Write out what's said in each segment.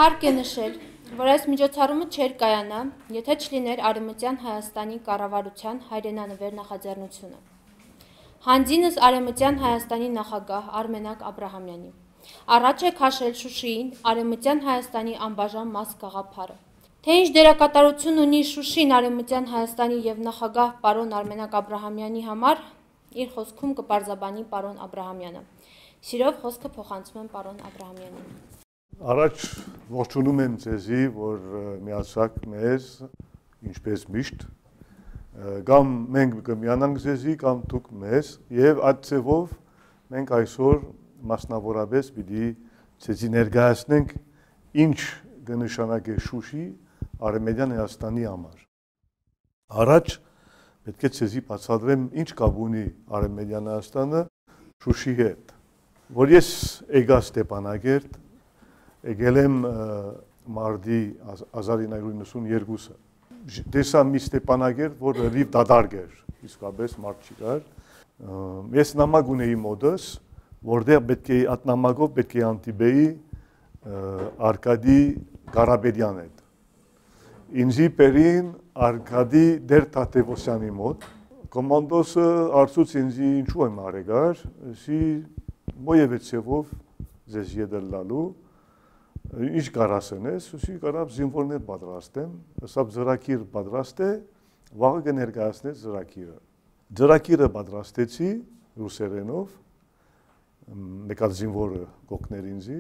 Հարկ է նշել, որ այս միջոցառումը չէր կայանա, եթե չլիներ Արևմտյան Հայաստանի կառավարության հայրենանվեր նախաձեռնությունը։ Հանձինս Արևմտյան Հայաստանի նախագահ Արմենակ Աբրահամյանի առաջ է քաշել Շուշիին Արևմտյան Հայաստանի անբաժան մաս գաղափարը։ Թե ինչ դերակատարություն ունի Շուշին Արևմտյան Հայաստանի եւ նախագահ պարոն Արմենակ Աբրահամյանի համար, իր խոսքում կպարզաբանի պարոն Աբրահամյանը։ Սիրով խոսքը փոխանցում եմ պարոն Աբրահամյանին։ Առաջ ողջունում եմ ձեզի, որ միացաք մեզ, ինչպես միշտ, կամ մենք կմիանանք ձեզի, կամ դուք մեզ, եւ այդ ձևով մենք այսօր մասնավորապես պիտի ձեզի ներկայացնենք ինչ կնշանակի Շուշի Արևմտյան Հայաստանի համար։ Առաջ պետք է ձեզի բացատրեմ ինչ կապ ունի Արևմտյան Հայաստանը Շուշի հետ, որ ես եկա Ստեփանագերտ, եկել եմ մարտի 1992-ը։ Տեսա մի Ստեփանագերտ, որ լրիվ դատարկ էր, իսկապես մարդ չկար։ Ես նամակ ունեի մոտս, որտեղ պետք է այդ նամակով պետք է անտիբեի Արկադի Ղարաբեդյան հետ։ Ինձի պերին Արկադի Դեր Թադևոսյանի մոտ, կոմանդոսը արծուց ինձի ինչու եմ արեգար, սի մոյևեցևով ձեզ եդելալու, ինչ կարասենես, սի կարապ զինվորներ պատրաստեմ, սապ զրակիր պատրաստ է, վաղը կներկայացնեց զրակիրը։ Զրակիրը պատրաստեցի ռուսերենով, մեկ այդ զինվորը կոգներ ինձի,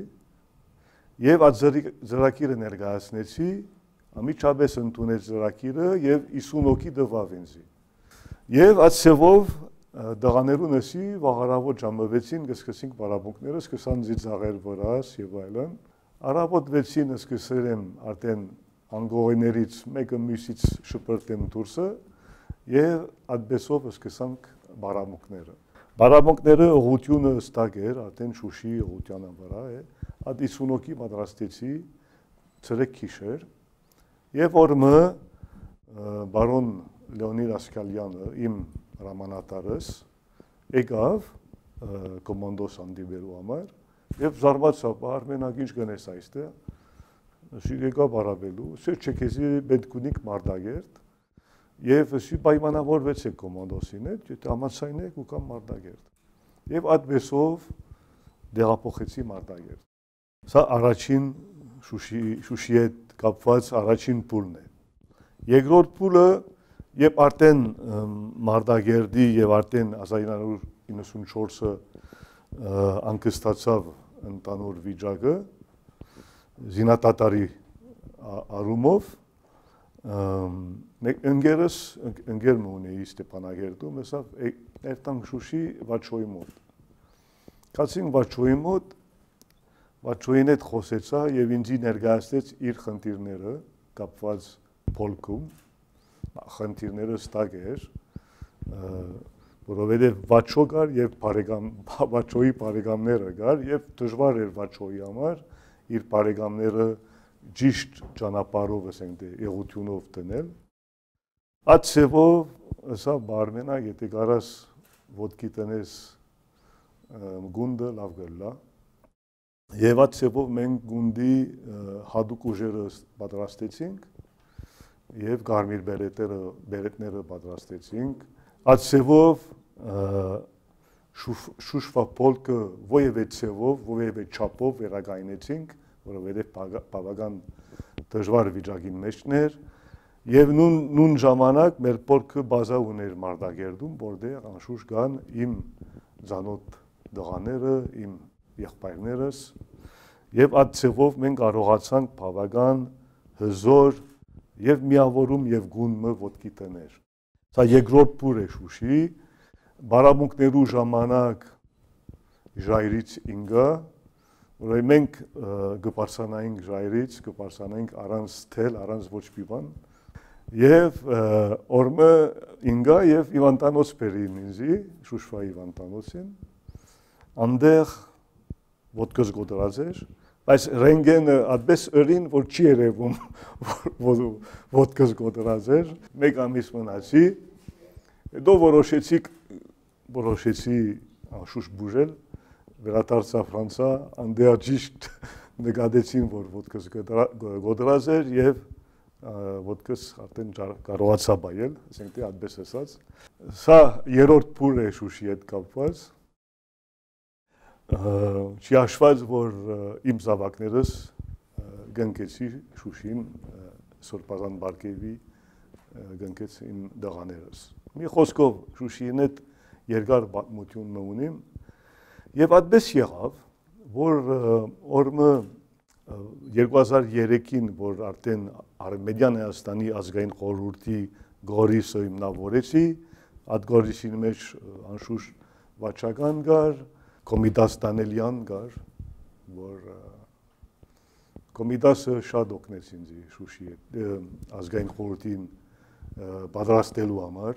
և այդ զրակիրը ներկայացնեցի, ամիջապես ընդունեց զրակիրը և 50 հոգի դվավ ինձի։ Եվ այդ սևով դղաներու նսի վաղարավոտ ժամվեցին, կսկսինք պարապունքները, սկսան ձիծաղեր վրաս և այլն։ Արաբոտվեցին սկսել եմ արդեն անգողիներից մեկը մյուսից շպրտեմ դուրսը և այդպեսով սկսանք պարապունքները։ Պարապունքները ուղղությունը ստակ էր, արդեն Շուշի ուղղությանը վրա է, այդ 50 հոգի պատրաստեցի ցերեկ քիշեր եւ օրը բարոն Լեոնիդ Ասկալյանը իմ հրամանատարս եկավ կոմանդոս հանդիպելու համար եւ զարմացավ Արմենակ ինչ գնես այստեղ շի եկավ արաբելու սեր չեքեզի պետք ունիք Մարտագերտ եւ շի պայմանավորվեցեք կոմանդոսին հետ եթե համաձայն եք ու կամ Մարտագերտ եւ այդպեսով դեղափոխեցի Մարտագերտ սա առաջին Շուշի հետ կապված առաջին փուլն է երկրորդ փուլը Եվ արդեն Մարտագերդի եւ արդեն 1994-ը անկստացավ ընդանուր վիճակը զինատատարի առումով մեկ ընկերն ունեի Ստեփանագերտում, հեսա երտանք Շուշի Վաչոյի մոտ։ Կացին Վաչոյի մոտ, Վաչոյին հետ խոսեցա եւ ինձ ներկայացրեց իր խնդիրները կապված փոլքում խնդիրները ստակ էր, որովհետև Վաչո կար և Վաչոյի բարեկամները կար և դժվար էր Վաչոյի համար իր բարեկամները ճիշտ ճանապարհով եղությունով դնել։ Այդ ցևով սա Արմենակ եթե կարաս ոտքի տնես գունդը լավ գլա եւ այդ ցևով մենք գունդի հadouk ուժերը պատրաստեցինք Եվ կարմիր բերետները պատրաստեցինք, այդ սևով շուշվա պոլկը ոևե ծևով, ոևե չապով վերագայնեցինք, որովհետև բավական դժվար վիճակին մեջն էր, և նույն ժամանակ մեր պոլկը բազա ուներ Մարտագերդում, որտեղ անշուշտ կան իմ ծանոթ դղաները, իմ եղբայրներս, և այդ ծևով մենք կարողացանք բավական հզոր Եվ միավորում եւ գունմը ոտքի տներ։ Սա երկրորդ փուլ է Շուշի, բարապունքներու ժամանակ ժայռից ինգա, որ մենք կբարձրանայինք ժայռից, կբարձրանայինք առանց թել, առանց ոչ մի բան, եւ օրը ինգա եւ Իվանտանոց բերին ինձի, Շուշվայի Իվանտանոցին, անդեղ ոտքս գոդրած էր, Բայց ռենգենը այդպես ըրին, որ չի երևում, որ ոտքս գոդրած էր, մեկ ամիս մնացի, հետո որոշեցի անշուշտ բուժել, վերադարձա Ֆրանսա, անդեա ճիշտ նկատեցին, որ ոտքս գոդրած էր եւ ոտքս արդեն կարողացա բայել, ասենք թե այդպես ասած։ Սա երրորդ փուլ է Շուշի հետ կապված։ Չի հաշված, որ իմ զավակներս գնկեցի Շուշին, Սորբազան Բարգևի գնկեց իմ դղաներս։ Մի խոսքով Շուշիին հետ երկար պատմություն ունիմ եւ այդպես եղավ, որ օրը 2003-ին, որ արդեն Արմենիան Հայաստանի ազգային խորհրդի գորիսը հիմնավորեցի, այդ գորիսի մեջ անշուշտ վաճական կար, Կոմիտաս Դանելյան կար, որ Կոմիտասը շատ օգնեց ինձ Շուշի ազգային խորհրդին պատրաստելու համար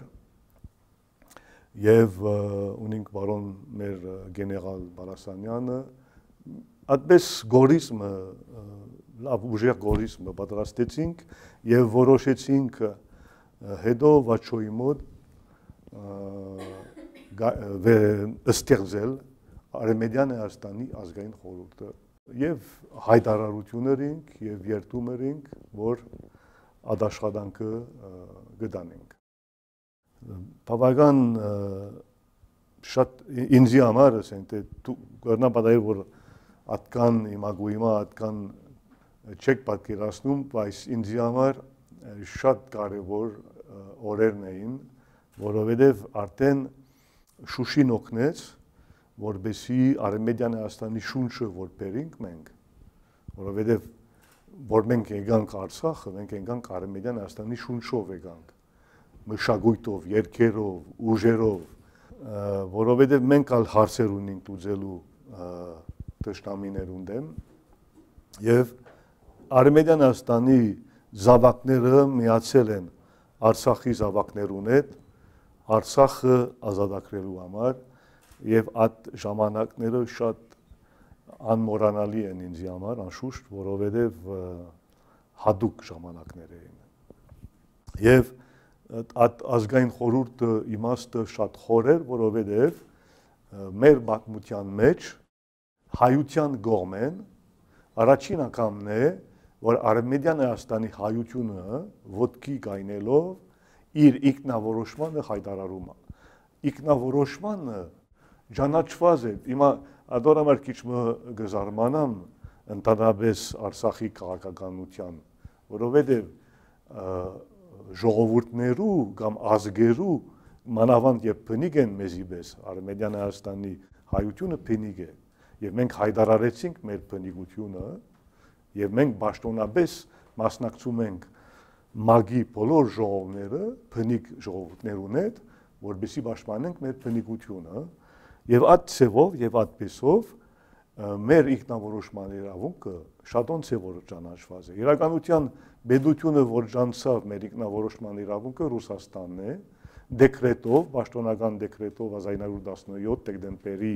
եւ ունենք բարոն մեր գեներալ Բարասանյանը այդպես գորիսմը լավ ուժեղ գորիսմը պատրաստեցինք եւ որոշեցինք հետո Վաչոյի մոտ ստեղծել Արմենիան Հայաստանի ազգային խորհուրդը եւ հայտարարություններ ենք եւ երդումներ ենք, որ այդ աշխատանքը կդանենք։ Բավական շատ ինձի համար ասենք թե դու կգնա պատահել որ այդքան հիմա այդքան չեք պատկերացնում, բայց ինձի համար շատ կարևոր օրերն էին, որովհետև արդեն Շուշին օգնեց, որբեսի Արմենիան Հայաստանի շունչը որ բերենք մենք, որովհետև որ մենք եկանք Արցախը, մենք եկանք Արմենիան Հայաստանի շունչով եկանք, մշակույթով, երգերով, ուժերով, որովհետև մենք ալ հարցեր ունենք տուզելու թշնամիներուն դեմ եւ Արմենիան Հայաստանի զավակները միացել են Արցախի զավակներուն հետ Արցախը ազատագրելու համար եւ այդ ժամանակները շատ անմոռանալի են ինձ համար անշուշտ, որովհետեւ հadouk ժամանակներ էին։ Եվ այդ ազգային խորհուրդը իմաստը շատ խոր էր, որովհետեւ մեր պատմության մեջ հայության կողմեն առաջին անգամն է, որ Արմենիան Հայաստանի հայությունը ոտքի կայնելով իր ինքնավորոշմանը հայտարարում է։ Ինքնավորոշմանը ճանաչված է։ Հիմա ադորամար քիչ գզարմանամ ընդհանրապես Արցախի քաղաքականության, որովհետև ժողովուրդներու կամ ազգերու մանավանդ երբ փնիկ են մեզի պես Արմենիան Հայաստանի հայությունը փնիկ է եւ մենք հայտարարեցինք մեր փնիկությունը եւ մենք պաշտոնապես մասնակցում ենք մագի բոլոր ժողովները փնիկ ժողովուրդներուն հետ որբեսի պաշտպանենք մեր փնիկությունը եւ այդ ցեվով եւ այդպեսով մեր ինքնավորոշման իրավունքը շատոն ցեվով ճանաչված է իրականության բեդությունը որ ճանցավ մեր ինքնավորոշման իրավունքը Ռուսաստանն է դեկրետով պաշտոնական դեկրետով 1917 դեկտեմբերի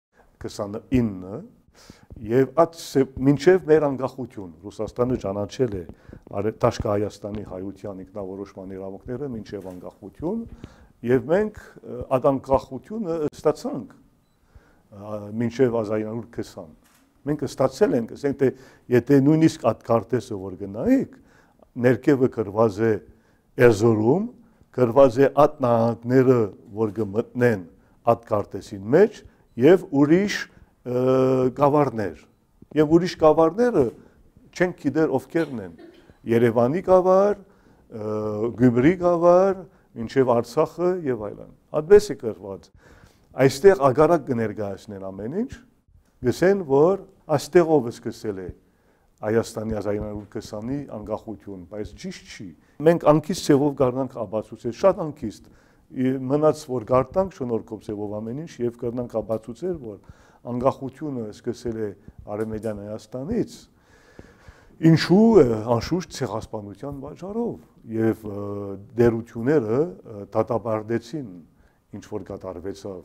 29 եւ այդ մինչեւ մեր անկախություն Ռուսաստանը ճանաչել է Տաշկա Հայաստանի հայության ինքնավորոշման իրավունքները մինչեւ անկախություն եւ մենք այդ անկախությունը ստացանք մինչեւ 1920 մենք ստացել ենք ասենք թե եթե նույնիսկ այդ քարտեզը որ գնայիք ներքևը գրված է Էրզորում գրված է այդ նահանգները որ կմտնեն այդ քարտեզին մեջ եւ ուրիշ գավառներ եւ ուրիշ գավառները չեն գիտեր ովքերն են Երևանի գավառ, Գյումրի գավառ, մինչև Արցախը եւ այլն։ Այդպես է գրված։ Այստեղ ագարակ կներկայացնեն ամեն ինչ, գսեն որ այստեղով սկսել է Հայաստանի 1920-ի անկախություն, բայց ճիշտ չի։ Մենք անկիստ ցևով գարնանք ապացուցել, շատ անկիստ մնաց որ գարտանք շնորհքով ցևով ամեն ինչ եւ կրնանք ապացուցել որ անկախությունը սկսել է Արմենիան Հայաստանից ինչու անշուշտ ցեղասպանության պատճառով եւ դերությունները դատապարտեցին ինչ որ կատարվեցավ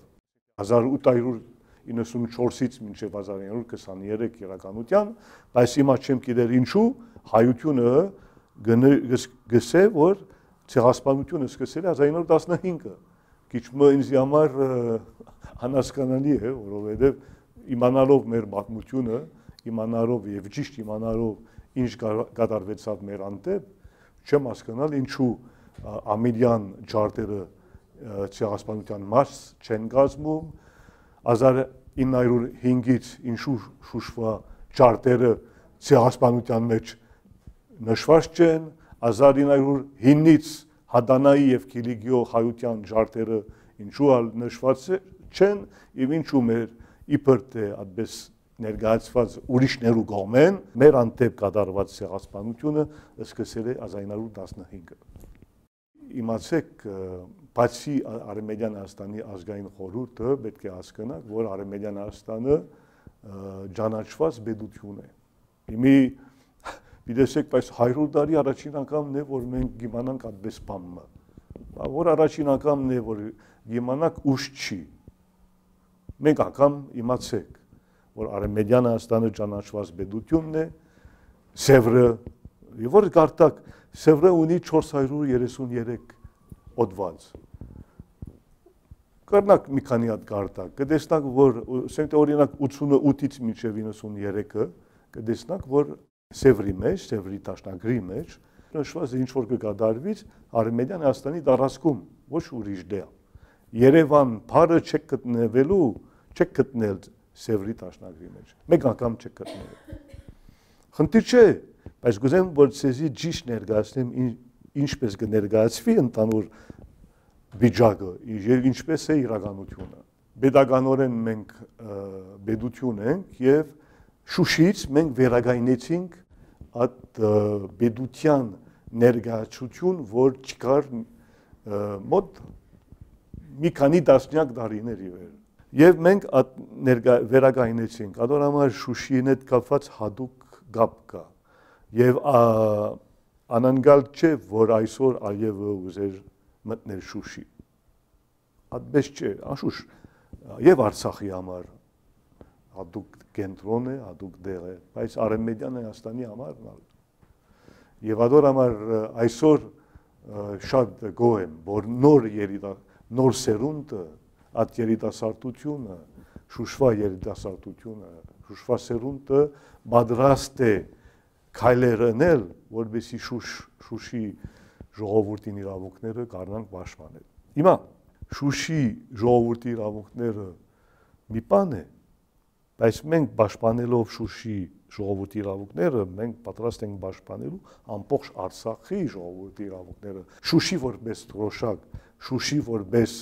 1894-ից մինչև 1923 իրականության, բայց հիմա չեմ գիտեր ինչու հայությունը գսե որ ցեղասպանությունը սկսել է 1915-ը քիչ ինձ համար անհասկանալի է որովհետեւ իմանալով մեր պատմությունը իմանալով եւ ճիշտ իմանալով ինչ կատարվեցավ մեր անտեպ, չեմ հասկանալ ինչու ամիրյան ջարդերը ցեղասպանության մաս չեն կազմում 1905-ից ինչու Շուշվա ջարդերը ցեղասպանության մեջ նշված չեն 1909-ից Հադանայի եւ Կիլիգիո հայության ջարդերը ինչու նշված չեն եւ ինչու մեր իբր թե այդպես ներկայացված ուրիշներու կողմեն մեր անտեպ կատարված ցեղասպանությունը սկսել է 1915-ը իմացեք բացի Արմենիան Հայաստանի ազգային խորհուրդը պետք է հասկանա որ Արմենիան Հայաստանը ճանաչված պետություն է իմի Գիտեք, բայց 100 տարի առաջին անգամն է, որ մենք իմանանք այդպես բանը։ Որ առաջին անգամն է, որ իմանանք ուշ չի։ Մենք անգամ իմացեք, որ Արմենիան Հայաստանը ճանաչված պետությունն է, Սևրը, եւ որ գարտակ Սևրը ունի 433 օդված։ Կարնակ մի քանի հատ գարտակ, կտեսնանք, որ ասենք օրինակ 88-ից մինչև 93-ը, կտեսնանք, որ Սևրի մեջ, Սևրի տաշնագրի մեջ նշված ինչ որ կկատարվից Արմենիան Հայաստանի տարածքում ոչ ուրիշ դե։ Երևան բարը չեք գտնվելու, չեք գտնել Սևրի տաշնագրի մեջ։ Մեկ անգամ չեք գտնել։ Խնդիր չէ, բայց գուզեմ որ ցեզի ճիշտ ներկայացնեմ ինչպես կներկայացվի ընդանուր վիճակը եւ ինչպես է իրականությունը։ Պետականորեն մենք պետություն ենք եւ Շուշից մենք վերագայնեցինք այդ պետության ներկայացություն, որ չկար մոտ մի քանի տասնյակ տարիների վեր։ Եվ մենք այդ վերագայնեցինք, այդ համար Շուշին հետ կապված հատուկ կապ կա։ Եվ անանգալ չէ, որ այսօր Ալիևը ուզեր մտնել Շուշի։ Այդպես չէ, անշուշտ, եւ Արցախի համար հատուկ կենտրոն է, հատուկ դեղ է, բայց Արմենիան Հայաստանի համար եւ ադոր համար այսօր շատ գոհ եմ, որ նոր սերունդը, այդ երիտասարդությունը, Շուշվա երիտասարդությունը, Շուշվա սերունդը պատրաստ է քայլեր անել, որովհետեւ Շուշի ժողովրդի իրավունքները կարողանան պաշտպանել։ Հիմա Շուշի ժողովրդի իրավունքները մի բան է Բայց մենք պաշտպանելով Շուշի ժողովրդի իրավունքները, մենք պատրաստ ենք պաշտպանելու ամբողջ Արցախի ժողովրդի իրավունքները, Շուշի որպես դրոշակ, Շուշի որպես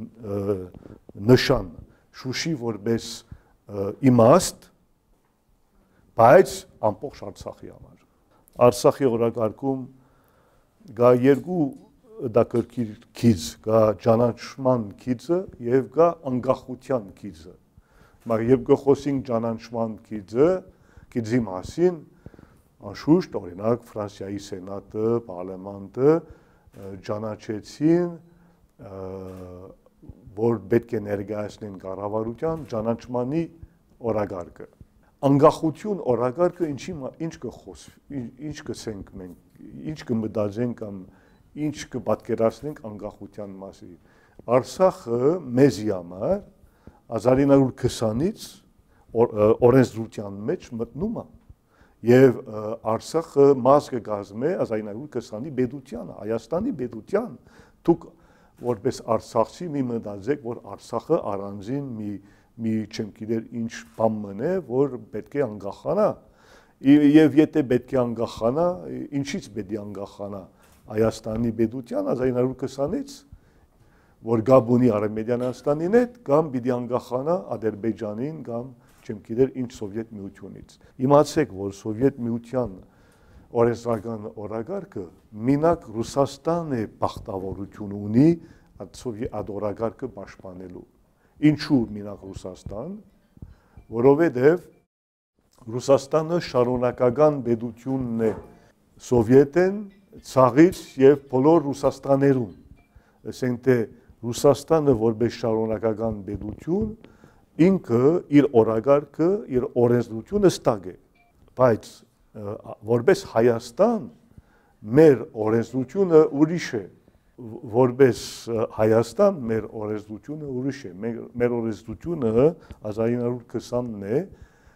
նշան, Շուշի որպես իմաստ, բայց ամբողջ Արցախի համար։ Արցախի օրակարգում կա երկու դակրքիր քիզ, կա ճանաչման քիզը եւ կա անկախության քիզը։ Երբ գխոսինք ճանաչման քիզի մասին, անշուշտ օրինակ Ֆրանսիայի սենատը, պարլամենտը ճանաչեցին, որ պետք է ներկայացնեն կառավարության ճանաչմանի օրակարգը։ Անկախություն օրակարգը ինչ կխոսվի, ինչ կսենք մենք, ինչ կմտածենք կամ ինչ կպատկերացնենք անկախության մասին։ Արցախը մեզի համար 1920-ից օրենսդրության մեջ մտնում է եւ Արցախը մաս կգազմի 1920-ի պետությանը, Հայաստանի պետության։ Դուք որպես արցախցի մի մտածեք, որ Արցախը առանձին մի չեմ գիտեր ինչ բան մնե, որ պետք է անկախանա։ Եվ եթե պետք է անկախանա, ինչից պետք է անկախանա Հայաստանի պետության 1920-ից որ գաբ ունի Արմենիան Հայաստանին հետ, կամ պիտի անկախանա Ադրբեջանին, կամ չեմ գիտեր ինչ Սովետ միությունից։ Իմացեք, որ Սովետ միության օրենսդրական օրակարգը մինակ Ռուսաստան է պարտավորություն ունի այդ օրակարգը պաշտպանելու։ Ինչու մինակ Ռուսաստան, որովհետև Ռուսաստանը շարունակական պետությունն է Սովետեն, ցաղից եւ բոլոր Ռուսաստաներում։ Ասենք թե Ռուսաստանը որպես շարունակական պետություն ինքը իր օրակարգը, իր օրենսդրությունը ստակ է, բայց որպես Հայաստան մեր օրենսդրությունը ուրիշ է, որպես Հայաստան մեր օրենսդրությունը ուրիշ է, մեր օրենսդրությունը 1920-ն է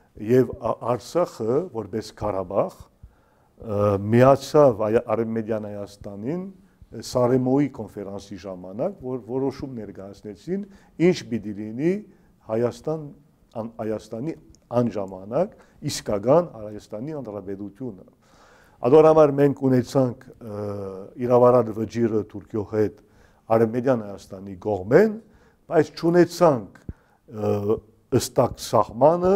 եւ Արցախը որպես Ղարաբաղ միացավ Արևմտյան Հայաստանին Սարեմոյի կոնֆերանսի ժամանակ, որ որոշում ներկայացնեցին, ինչ պիտի լինի Հայաստանի անժամանակ իսկական Հայաստանի Հանրապետությունը։ Ադոր համար մենք ունեցանք իրավարար վճիռը Թուրքիո հետ Արևմտյան Հայաստանի կողմեն, բայց չունեցանք ըստակ սահմանը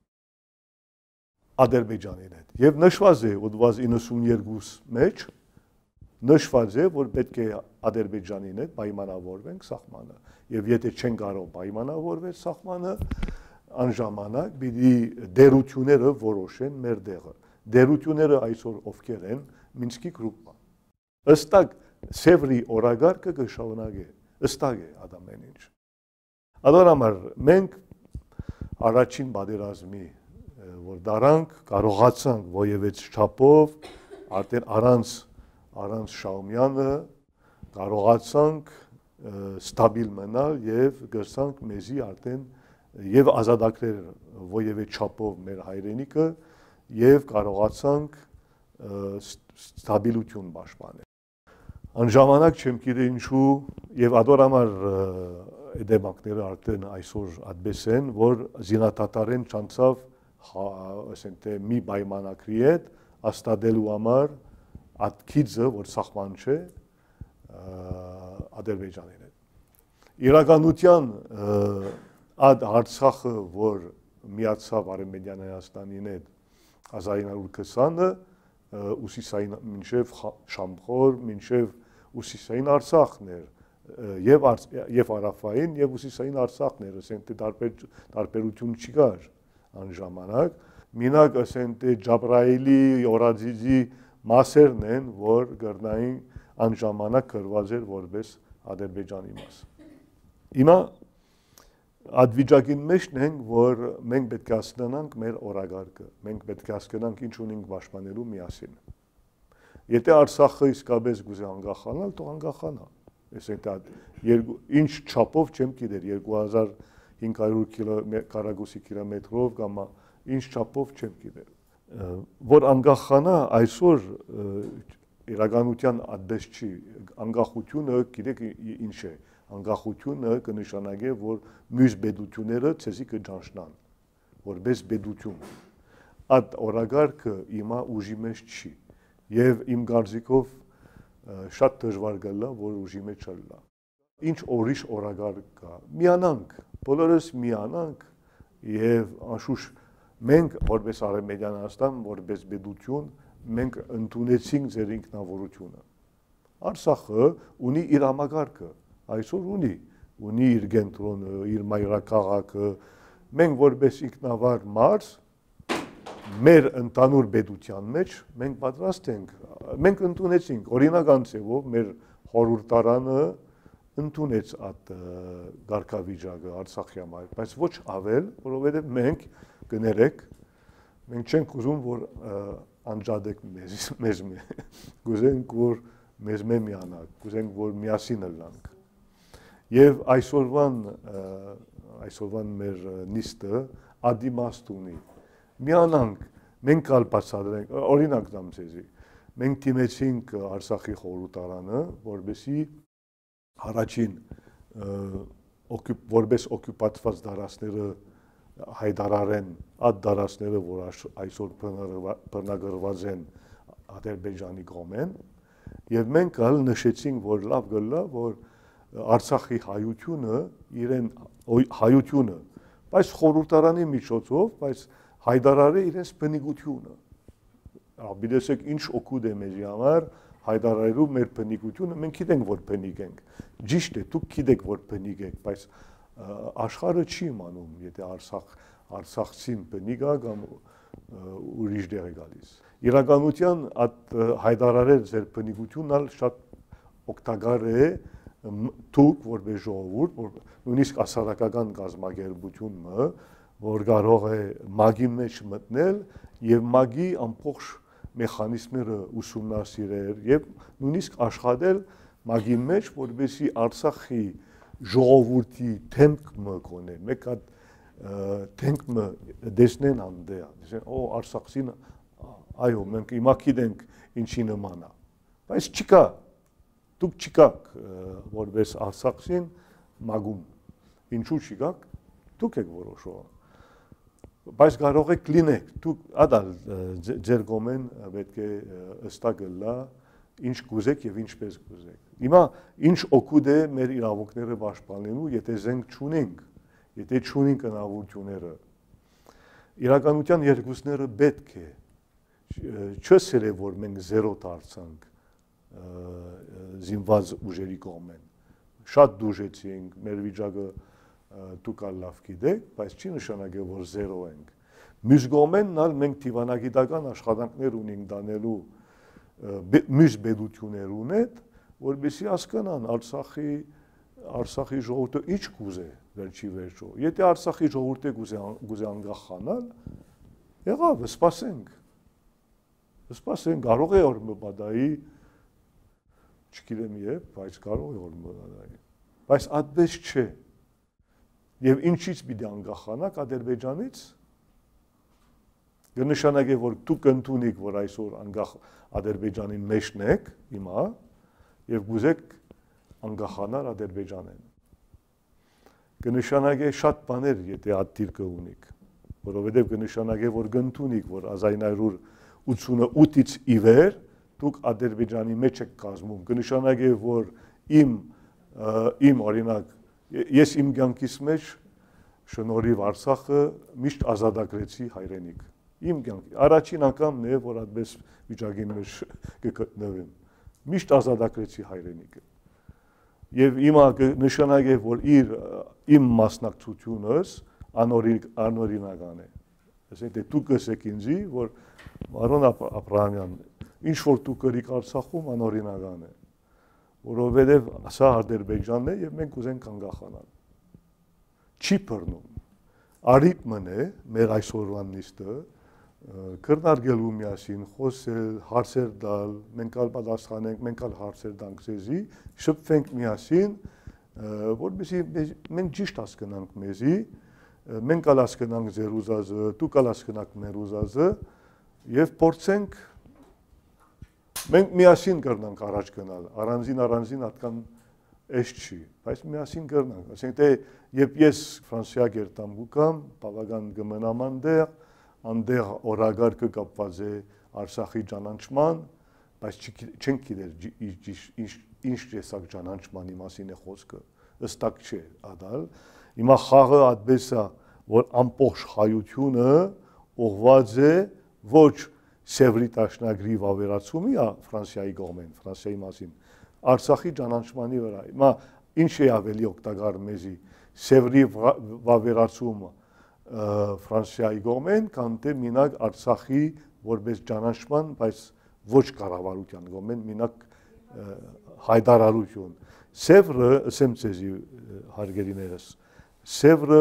Ադրբեջանի հետ։ Եվ նշված է 92 մեջ նշված է, որ պետք է Ադրբեջանի հետ պայմանավորվենք սահմանը։ Եվ եթե չեն կարող պայմանավորվել սահմանը, անժամանակ պիտի դերությունները որոշեն մեր դեղը։ Դերությունները այսօր ովքեր են Մինսկի գրուպը։ Ըստակ Սևրի օրագարկը կշարունակի, ըստակ է ամեն ինչ։ Ադոր համար մենք առաջին պատերազմի որ դարանք կարողացանք ոևեց չափով արդեն առանց Շաումյանը կարողացանք ստաբիլ մնալ եւ գցանք մեզի արդեն եւ ազատագրել ոևեց չափով մեր հայրենիքը եւ կարողացանք ստաբիլություն պաշտպանել։ Անժամանակ չեմ գիտե ինչու եւ ադոր համար դեմակները արդեն այսօր այդպես են, որ զինադատարեն չանցավ ասենք թե մի պայմանագրի հետ աստադելու համար ատքիձը, որ սահման չէ Ադրբեջանի հետ։ Իրականության այդ Արցախը, որ միացավ Արևմտյան Հայաստանին հետ 1920-ը ուսիսային մինչև Շամխոր, մինչև ուսիսային Արցախն էր եւ Արաֆային եւ ուսիսային Արցախն էր, ասենք թե տարբերություն չկար անժամանակ, մինակ ասենք թե Ջաբրայելի, Օրաձիձի մասերն են, որ գրնային անժամանակ գրված էր որպես Ադրբեջանի մաս։ Հիմա այդ վիճակին մեջն ենք, որ մենք պետք է հասկանանք մեր օրագարկը, մենք պետք է հասկանանք ինչ ունենք պաշտպանելու միասին։ Եթե Արցախը իսկապես գուզե անկախանալ, թող անկախանա։ Այսինքն ինչ չափով չեմ գիտեր 2500 քառակուսի կիլոմետրով կամ ինչ չափով չեմ գիտեր։ Որ անկախանա այսօր իրականության այդպես չի, անկախությունը գիտեք ինչ է, անկախությունը կնշանակի, որ մյուս պետությունները ցեզի կճանչնան, որպես պետություն։ Այդ օրագարկը հիմա ուժի մեջ չի, եւ իմ կարծիքով շատ դժվար գալա, որ ուժի մեջ չլա։ Ինչ ուրիշ օրագարկ կա։ Միանանք, բոլորս միանանք եւ անշուշտ մենք որպես Արևմտյան Հայաստան, որպես պետություն, մենք ընդունեցինք ձեր ինքնավորությունը։ Արցախը ունի իր համագարկը, այսօր ունի իր կենտրոնը, իր մայրաքաղաքը։ Մենք որպես ինքնավար մարդ մեր ընդանուր պետության մեջ մենք պատրաստ ենք, մենք ընդունեցինք օրինական ձևով մեր խորհրդարանը ընդունեց այդ գարկավիճակը Արցախի համար, բայց ոչ ավել, որովհետև մենք կներեք, մենք չենք ուզում, որ անջատեք մեզ, կուզենք, որ մեզ միանանք, կուզենք, որ միասին ըլլանք։ Եվ այսօրվան մեր նիստը ադիմաստ ունի։ Միանանք, մենք կալ բացատրենք, օրինակ դամ ձեզի, մենք դիմեցինք Արցախի խորհրդարանը, որպեսզի առաջին որպես օկուպացված դարաշները հայտարարեն այդ դարաշները, որ այսօր բռնագրված են Ադրբեջանի կողմեն, եւ մենք կալ նշեցինք, որ լավ գլա, որ Արցախի հայությունը, բայց խորհրդարանի միջոցով, բայց հայտարարի իրենց բնիկությունը։ Գիտեք ինչ օգուտ է մեզի համար հայտարարելու մեր բնիկությունը, մենք գիտենք, որ բնիկ ենք։ Ճիշտ է, դուք գիտեք, որ բնիկ եք, բայց աշխարհը չի իմանում, եթե Արցախցին բնիկ է կամ ուրիշ դեր է գալիս։ Իրականության այդ հայտարարել ձեր բնիկությունն շատ օգտակար է դուք որպես ժողովուրդ, որ նույնիսկ հասարակական կազմակերպությունը, որ կարող է մագի մեջ մտնել եւ մագի ամբողջ մեխանիզմները ուսումնասիրել եւ նույնիսկ աշխատել մագի մեջ, որպեսզի Արցախի ժողովրդի դեմքը կոնեն։ Մեկ հատ թենքը դեսնեն անդեա, դեսեն, օ Արցախին այո, մենք հիմա գիտենք ինչի նման է, բայց չկա, դուք չկաք որպես Արցախին մագում, ինչու չկաք, դուք եք որոշում, բայց կարող եք լինեք, դուք ադալ ձեր գոմեն պետք է ըստակը լա, ինչ կուզեք և ինչպես կուզեք, հիմա ինչ օգուտ է մեր իրավունքները պաշտպանելու, եթե զենք չունենք, եթե չունենք հնարավորությունները, իրականության երկուսները պետք է, չսել է, որ մենք զերո դարձանք զինված ուժերի կողմեն, շատ դուժեցինք, մեր վիճակը դուք լավ գիտեք, բայց չի նշանակել, որ զերո ենք, մյուս կողմեն մենք դիվանագիտական աշխատանքներ ունենք դանելու մյուս պետություններ ունեն, որպեսզի հասկանան Արցախի ժողովուրդը ինչ կուզե վերջի վերջո։ Եթե Արցախի ժողովուրդը կուզե անկախանալ, եղավ, սպասենք, կարող է որ մբադայի, չգիտեմ երբ, բայց կարող է որ մբադայի, բայց այդպես չէ։ Եվ ինչից պիտի անկախանաք Ադրբեջանից, կնշանակի, որ դուք ընդունեք, որ այսօր անկախ Ադրբեջանին մեջն եք, հիմա, և կուզեք անկախանալ Ադրբեջանին։ Կնշանակի շատ բաներ, եթե այդ դիրքը ունիք, որովհետև կնշանակի, որ կընդունիք, որ 1988-ից ի վեր դուք Ադրբեջանի մեջ եք կազմում, կնշանակի, որ իմ օրինակ, ես իմ կյանքիս մեջ շնորհիվ Արցախը միշտ ազատագրեցի հայրենիք։ Իմ կյանքի, առաջին անգամն է, որ այդպես վիճակի մեջ կգտնվեմ, միշտ ազատագրեցի հայրենիքը։ Եվ հիմա նշանակի, որ իմ մասնակցությունս անօրինական է։ Այսինքն դուք ասեք ինձի, որ Մարոն Աբրահամյան, ինչ որ դուք կրիք Արցախում անօրինական է, որովհետև սա Ադրբեջանն է և մենք ուզենք անկախանալ։ Չի բռնում։ Արիտմն է մեր այսօրվա նիստը, քննարկելու միասին, խոսել, հարցեր տալ, մենք ալ պատասխանենք, մենք ալ հարցեր տանք ձեզի, շփվենք միասին, որպեսզի մենք ճիշտ հասկանանք մեզի, մենք ալ հասկանանք ձեր ուզածը, դուք ալ հասկանաք մեր ուզածը և փորձենք մենք միասին կրնանք առաջ գնալ, առանձին ատկան էս չի, բայց միասին կրնանք, ասենք թե երբ ես Ֆրանսիա գերտամ գուկամ, բավական կմնամ անդեղ օրագարկը կապված է Արցախի ճանաչման, բայց չենք գիտեր ինչ տեսակ ճանաչմանի մասին է խոսքը, ըստակ չէ ադալ, հիմա խաղը այդպես է, որ ամբողջ հայությունը ուղղված է ոչ Սևրի տաշնագրի վավերացումի է Ֆրանսիայի կողմեն, Ֆրանսիայի մասին, Արցախի ճանաչմանի վրա, հիմա ինչ է ավելի օգտակար մեզի, Սևրի վավերացումը Ֆրանսիայի կողմեն, քան թե մինակ Արցախի որպես ճանաչման, բայց ոչ կառավարության կողմեն, մինակ հայտարարություն։ Սևրը, ասեմ ձեզի հարգելիներս, Սևրը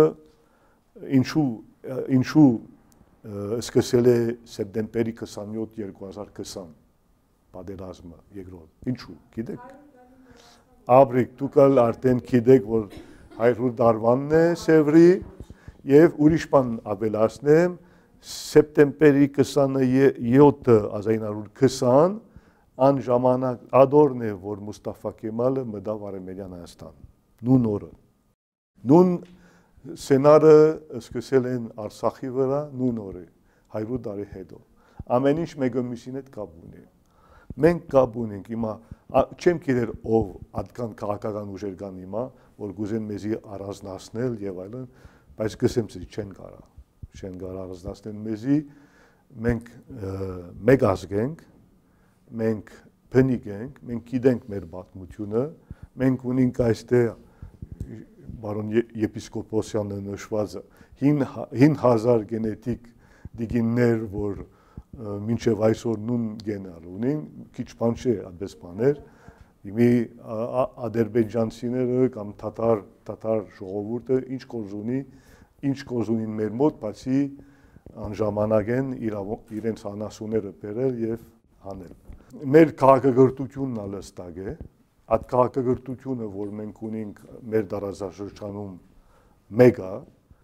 ինչու սկսել է սեպտեմբերի 27 2020 պատերազմը երկրորդ, ինչու, գիտեք։ Աբրիկ, դուք արդեն գիտեք, որ 100 տարվանն է Սևրի և ուրիշ բան ավելացնեմ, սեպտեմբերի 27 1920 ան ժամանակ ադորն է, որ Մուստաֆա Կեմալը մտավ Արևմտյան Հայաստան, նույն օրը։ Նույն սենարը սկսել են Արցախի վրա նույն օրը, 100 տարի հետո։ Ամեն ինչ մեկը մյուսին հետ կապ ունի։ Մենք կապ ունենք հիմա, չեմ գիտեր ով այդքան քաղաքական ուժեր կան հիմա, որ կուզեն մեզի առանձնացնել և այլն, բայց գսեմ ցի չեն կարող առանձնացնել մեզի, մենք մեկ ազգ ենք, մենք բնիկ ենք, մենք գիտենք մեր պատմությունը, մենք ունենք այստեղ բարոն եպիսկոպոսյանը նշվածը 5000 գենետիկ դիգիններ, որ մինչև այսօր նույն գենալ ունին, քիչ բան չէ այդպես բաներ, իմի ադրբեջանցիները կամ թաթար ժողովուրդը ինչ կորզունին մեր մոտ, բացի անժամանակ են իրենց անասունները բերել և հանել։ Մեր քաղաքակրթությունն ալստակ է, այդ քաղաքակրթությունը, որ մենք ունենք մեր տարածաշրջանում մեկ է,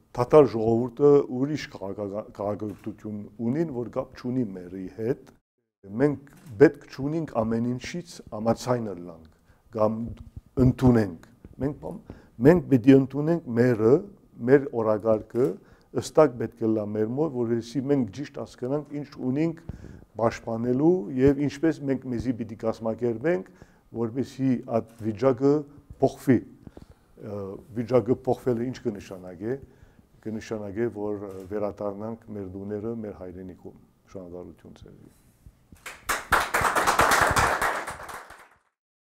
Թաթար ժողովուրդը ուրիշ քաղաքականություն ունին, որ կապ չունի մերի հետ։ Մենք պետք չունենք ամեն ինչից համաձայնը լանք կամ ընդունենք։ Մենք պետք է ընդունենք մերը, մեր օրակարգը, ըստակ պետք է լա մեր մոտ, որովհետեւ մենք ճիշտ հասկանանք ինչ ունենք պաշտպանելու եւ ինչպես մենք մեզի պիտի կազմակերպենք, որպեսզի այդ վիճակը փոխվի։ Վիճակը փոխվելը ինչ կնշանակի։ Կնշանակի, որ վերադառնանք մեր դուները, մեր հայրենիքում։ Շնորհակալություն ձեզ։